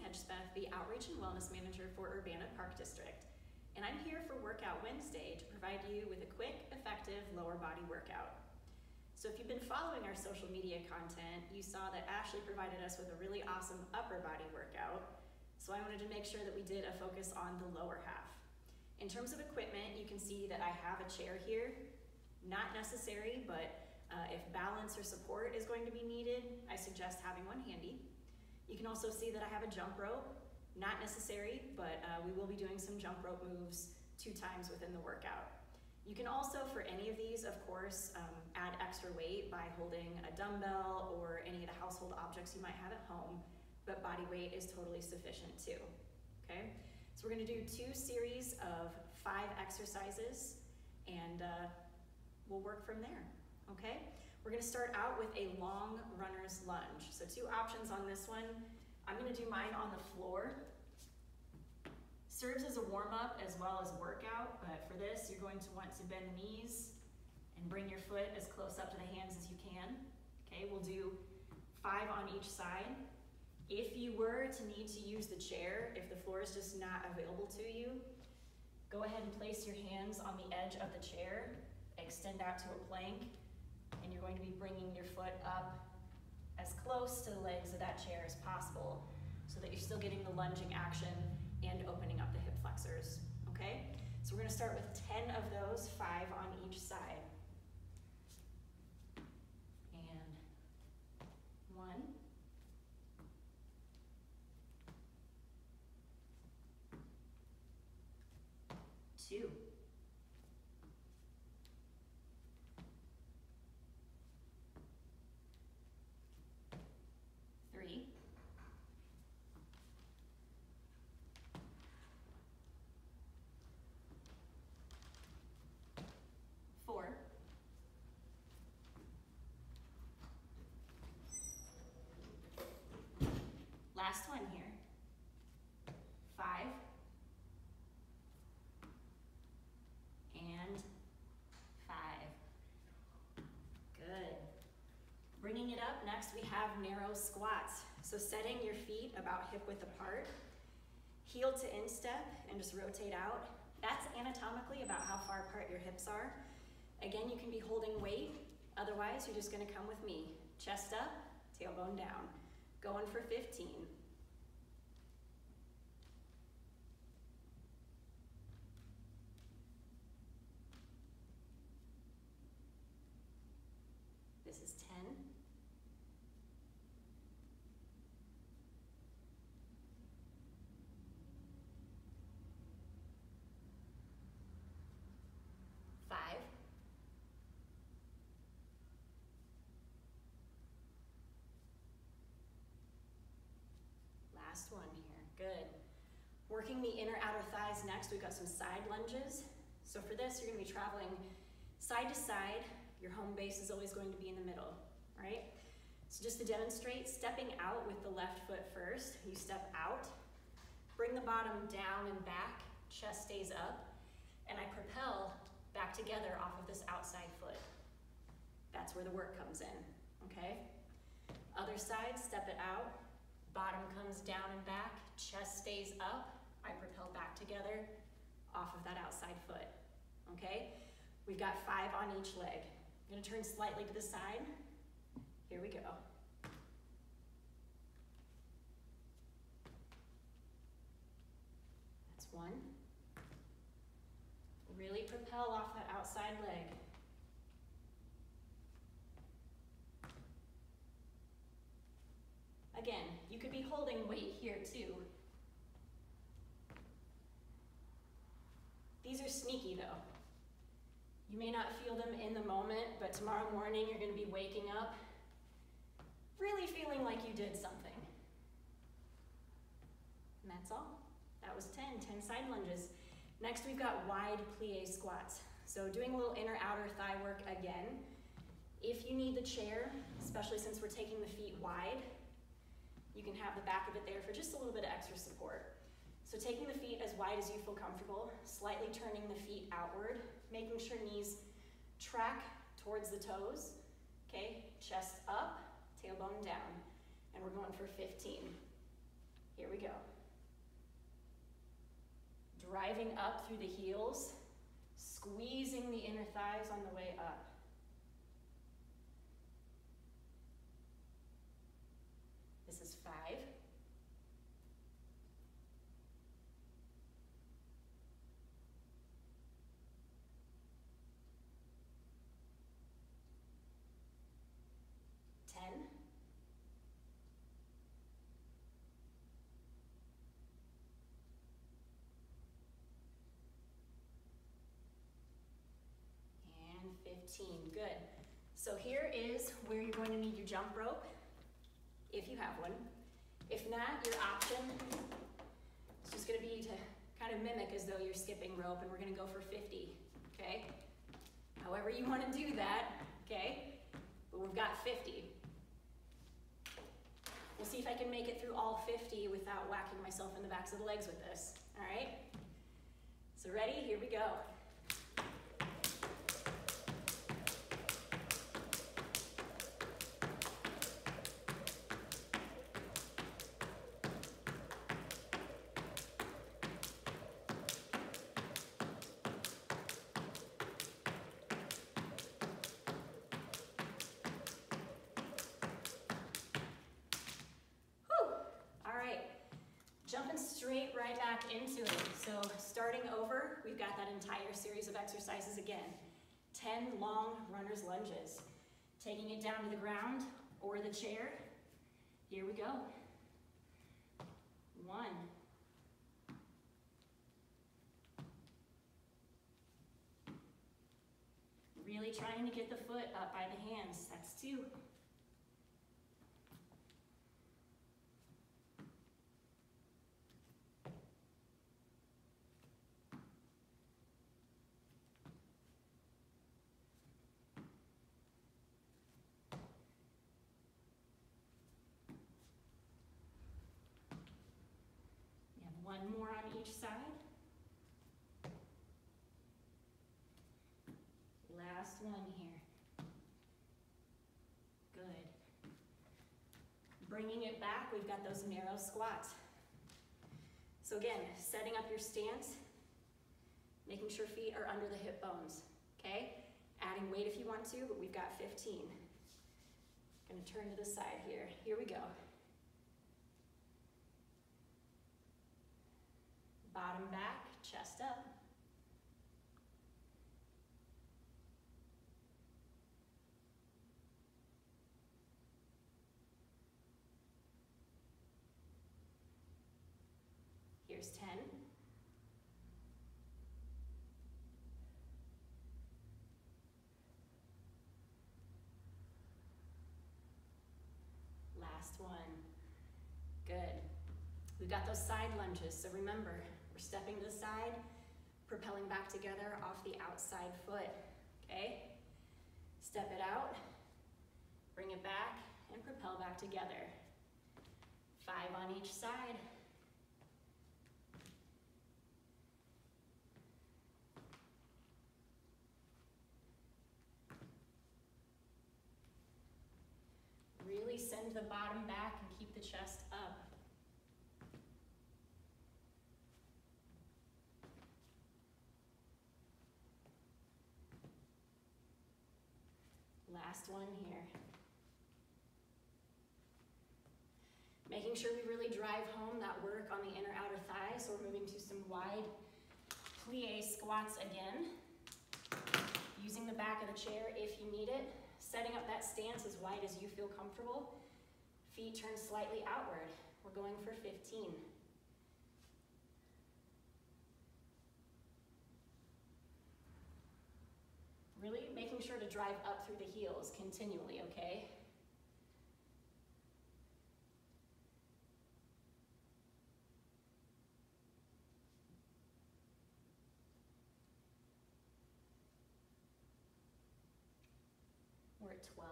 Hedgespeth, the Outreach and Wellness Manager for Urbana Park District, and I'm here for Workout Wednesday to provide you with a quick, effective lower body workout. So if you've been following our social media content, you saw that Ashley provided us with a really awesome upper body workout, so I wanted to make sure that we did a focus on the lower half. In terms of equipment, you can see that I have a chair here, not necessary, but if balance or support is going to be needed, I suggest having one handy. You can also see that I have a jump rope, not necessary, but we will be doing some jump rope moves 2 times within the workout. You can also, for any of these, of course, add extra weight by holding a dumbbell or any of the household objects you might have at home, but body weight is totally sufficient too, okay? So we're gonna do 2 series of 5 exercises, and we'll work from there, okay? We're gonna start out with a long runner's lunge. So 2 options on this one. I'm gonna do mine on the floor. Serves as a warm-up as well as workout, but for this, you're going to want to bend the knees and bring your foot as close up to the hands as you can. Okay, we'll do 5 on each side. If you were to need to use the chair, if the floor is just not available to you, go ahead and place your hands on the edge of the chair, extend out to a plank, and you're going to be bringing your foot up as close to the legs of that chair as possible so that you're still getting the lunging action and opening up the hip flexors, okay? So we're gonna start with 10 of those, 5 on each side. And 1, 2, 3, 4, 'Last one here, 5, and 5. Good. Bringing it up, next we have narrow squats. So setting your feet about hip width apart, heel to instep, and just rotate out. That's anatomically about how far apart your hips are. Again, you can be holding weight, otherwise you're just gonna come with me. Chest up, tailbone down. Going for 15. This is 10. 5. 'Last one here, good. Working the inner outer thighs next, we've got some side lunges. So for this, you're gonna be traveling side to side. Your home base is always going to be in the middle, right? So just to demonstrate, stepping out with the left foot first, you step out, bring the bottom down and back, chest stays up, and I propel back together off of this outside foot. That's where the work comes in, okay? Other side, step it out, bottom comes down and back, chest stays up, I propel back together off of that outside foot, okay? We've got 5 on each leg. I'm gonna turn slightly to the side. Here we go. That's 1. Really propel off that outside leg. Again, you could be holding weight here too. These are sneaky though. You may not feel them in the moment, but tomorrow morning you're gonna be waking up really feeling like you did something. And that's all. That was 10 side lunges. Next we've got wide plie squats. So doing a little inner outer thigh work again. If you need the chair, especially since we're taking the feet wide, you can have the back of it there for just a little bit of extra support. So taking the feet as wide as you feel comfortable, slightly turning the feet outward, making sure knees track towards the toes, okay? Chest up, tailbone down, and we're going for 15. Here we go. Driving up through the heels, squeezing the inner thighs on the way up. This is 5. 10. And 15, good. So here is where you're going to need your jump rope, if you have one. If not, your option is just gonna be to kind of mimic as though you're skipping rope, and we're gonna go for 50, okay? However you wanna do that, okay? But we've got 50. We'll see if I can make it through all 50 without whacking myself in the backs of the legs with this, all right? So ready? Here we go. Jumping straight right back into it. So starting over, we've got that entire series of exercises again. 10 long runner's lunges. Taking it down to the ground or the chair. Here we go. 1. Really trying to get the foot up by the hands. That's 2. One more on each side. Last one here. Good. Bringing it back, we've got those narrow squats. So again, setting up your stance, making sure feet are under the hip bones, okay? Adding weight if you want to, but we've got 15. Gonna turn to the side here. Here we go. Bottom back, chest up. Here's 10. Last one. Good. We've got those side lunges, so remember, we're stepping to the side, propelling back together off the outside foot, okay? Step it out, bring it back, and propel back together. 5 on each side. Really send the bottom back and keep the chest up. Last one here. Making sure we really drive home that work on the inner outer thighs. So we're moving to some wide plie squats again. Using the back of the chair if you need it. Setting up that stance as wide as you feel comfortable. Feet turn slightly outward. We're going for 15. Really making sure to drive up through the heels continually, okay? We're at 12.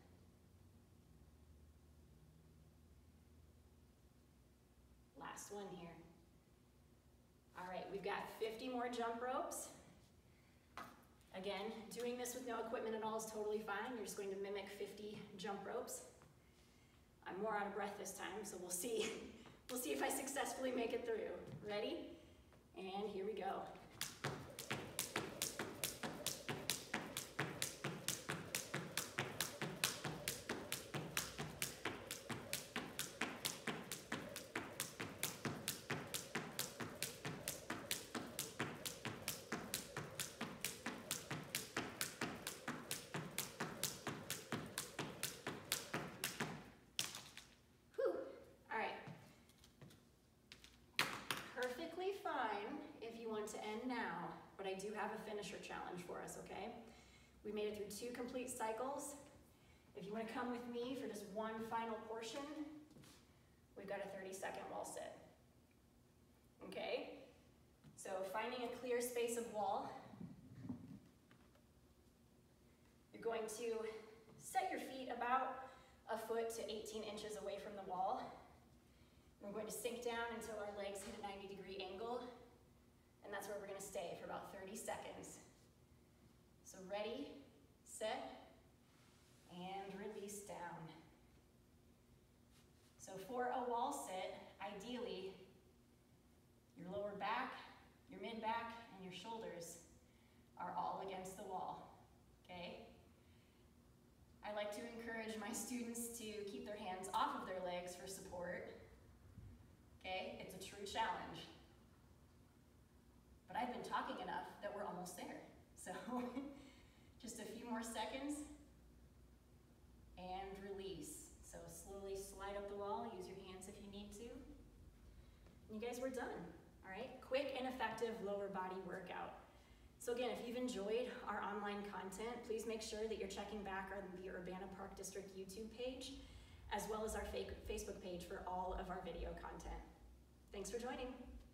Last one here. All right, we've got 50 more jump ropes. Again, doing this with no equipment at all is totally fine. You're just going to mimic 50 jump ropes. I'm more out of breath this time, so we'll see We'll see if I successfully make it through. Ready? And here we go. Perfectly fine if you want to end now, but I do have a finisher challenge for us, okay? We made it through 2 complete cycles. If you want to come with me for just one final portion, we've got a 30-second wall sit. Okay? So finding a clear space of wall, you're going to set your feet about a foot to 18 inches away from the wall. We're going to sink down until our legs hit a 90-degree angle, and that's where we're going to stay for about 30 seconds. So ready, set, and release down. So for a wall sit, ideally, your lower back, your mid-back, and your shoulders are all against the wall, okay? I like to encourage my students to keep their hands off of their legs for support. Okay, it's a true challenge. But I've been talking enough that we're almost there. So just a few more seconds and release. So slowly slide up the wall, use your hands if you need to. And you guys, we're done, all right? Quick and effective lower body workout. So again, if you've enjoyed our online content, please make sure that you're checking back on the Urbana Park District YouTube page, as well as our Facebook page for all of our video content. Thanks for joining.